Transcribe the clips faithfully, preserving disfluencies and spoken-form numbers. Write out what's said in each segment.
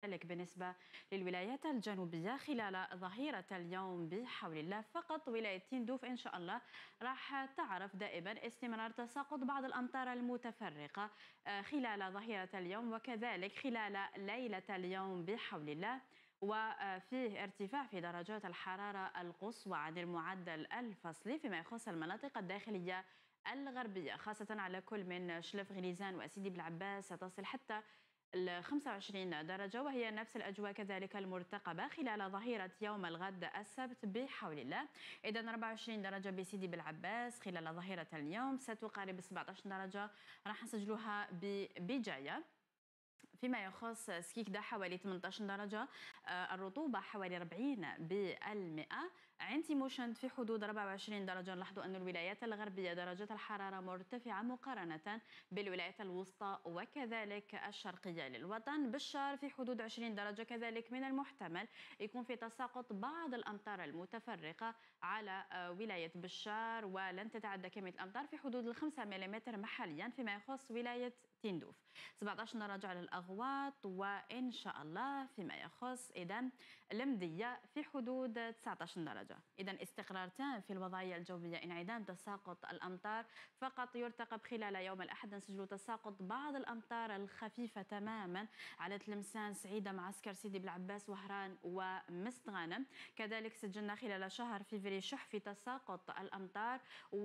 كذلك بالنسبة للولايات الجنوبية خلال ظهيرة اليوم بحول الله. فقط ولاية تندوف إن شاء الله راح تعرف دائما استمرار تساقط بعض الأمطار المتفرقة خلال ظهيرة اليوم وكذلك خلال ليلة اليوم بحول الله، وفيه ارتفاع في درجات الحرارة القصوى عن المعدل الفصلي فيما يخص المناطق الداخلية الغربية، خاصة على كل من شلف غليزان وسيدي بلعباس ستصل حتى ال خمسة وعشرين درجة، وهي نفس الأجواء كذلك المرتقبة خلال ظهيرة يوم الغد السبت بحول الله. إذا أربعة وعشرين درجة بسيدي بلعباس خلال ظهيرة اليوم، ستقارب سبعة عشر درجة راح نسجلوها ببجاية. فيما يخص سكيكدا حوالي ثمانية عشر درجة، الرطوبة حوالي أربعين بالمئة، عين تيموشنت في حدود أربعة وعشرين درجة. نلاحظوا أن الولايات الغربية درجات الحرارة مرتفعة مقارنة بالولايات الوسطى وكذلك الشرقية للوطن. بشار في حدود عشرين درجة، كذلك من المحتمل يكون في تساقط بعض الأمطار المتفرقة على ولاية بشار، ولن تتعدى كمية الأمطار في حدود الخمسة مليمتر محليا فيما يخص ولاية تندوف. سبعة عشر درجة على الأغواط، وإن شاء الله فيما يخص إذا المدية في حدود تسعة عشر درجة. إذا استقرار تام في الوضعية الجوية، انعدام تساقط الأمطار، فقط يرتقب خلال يوم الأحد نسجل تساقط بعض الأمطار الخفيفة تماما على تلمسان، سعيدة، معسكر سيدي بلعباس، وهران ومستغانم. كذلك سجلنا خلال شهر فيفري شح في تساقط الأمطار،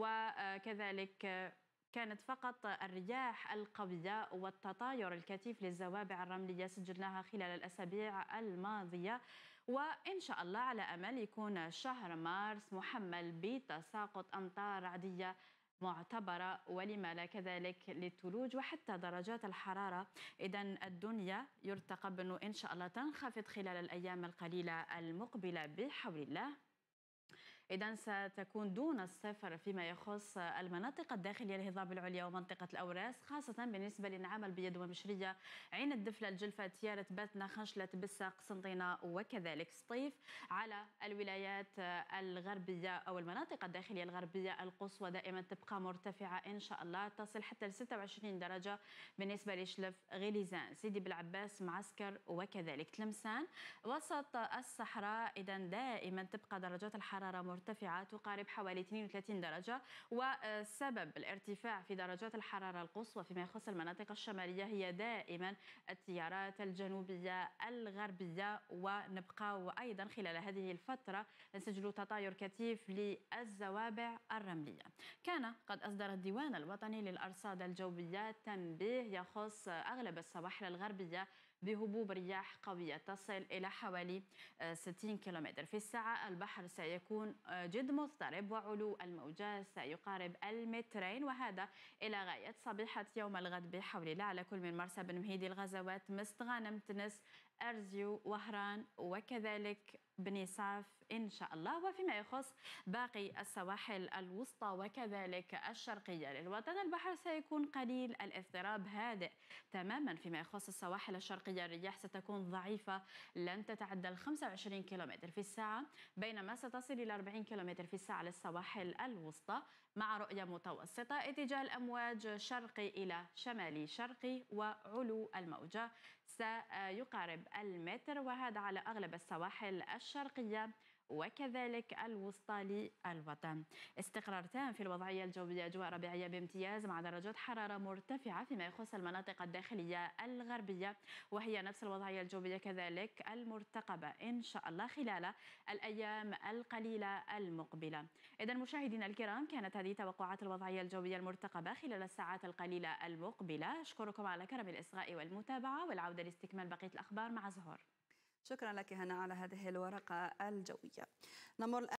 وكذلك كانت فقط الرياح القوية والتطاير الكثيف للزوابع الرملية سجلناها خلال الأسابيع الماضية. وإن شاء الله على أمل يكون شهر مارس محمل بتساقط أمطار رعدية معتبرة، ولما لا كذلك للثلوج وحتى درجات الحرارة. إذا الدنيا يرتقب أنه إن شاء الله تنخفض خلال الأيام القليلة المقبلة بحول الله. إذا ستكون دون الصفر فيما يخص المناطق الداخلية الهضاب العليا ومنطقة الأوراس، خاصة بالنسبة لنعام البيض والمشرية، عين الدفلة، الجلفة، تيارة، باتنا، خنشلة، بسا، قسنطينة وكذلك سطيف. على الولايات الغربية أو المناطق الداخلية الغربية القصوى دائما تبقى مرتفعة إن شاء الله، تصل حتى ل ستة وعشرين درجة بالنسبة لشلف غليزان، سيدي بلعباس، معسكر وكذلك تلمسان. وسط الصحراء إذا دائما تبقى درجات الحرارة مرتفعة تقارب حوالي اثنين وثلاثين درجة، وسبب الارتفاع في درجات الحرارة القصوى فيما يخص المناطق الشمالية هي دائما التيارات الجنوبية الغربية. ونبقى وأيضا خلال هذه الفترة نسجل تطاير كثيف للزوابع الرملية. كان قد أصدر الديوان الوطني للأرصاد الجوية تنبيه يخص أغلب السواحل الغربية بهبوب رياح قوية تصل إلى حوالي ستين كيلومتر في الساعة. البحر سيكون جد مضطرب وعلو الموجات سيقارب المترين، وهذا إلى غاية صبيحة يوم الغد بحول الله على كل من مرسى بن مهيدي، الغزوات، مستغانم، تنس، أرزيو، وهران وكذلك بني صاف إن شاء الله. وفيما يخص باقي السواحل الوسطى وكذلك الشرقية للوطن، البحر سيكون قليل الاضطراب، هادئ تماما. فيما يخص السواحل الشرقية الرياح ستكون ضعيفة، لن تتعدى ال خمسة وعشرين كيلومتر في الساعة، بينما ستصل إلى أربعين كيلومتر في الساعة للسواحل الوسطى، مع رؤية متوسطة. اتجاه الأمواج شرقي إلى شمالي شرقي، وعلو الموجة سيقارب المتر، وهذا على أغلب السواحل الشرقية وكذلك الوسطى للوطن. استقرار تام في الوضعية الجوية، أجواء ربيعية بامتياز مع درجات حرارة مرتفعة فيما يخص المناطق الداخلية الغربية، وهي نفس الوضعية الجوية كذلك المرتقبة إن شاء الله خلال الأيام القليلة المقبلة. إذا مشاهدينا الكرام، كانت هذه توقعات الوضعية الجوية المرتقبة خلال الساعات القليلة المقبلة. أشكركم على كرم الإصغاء والمتابعة، والعودة لاستكمال بقية الأخبار مع زهور. شكرا لك هنا على هذه الورقة الجوية. نمر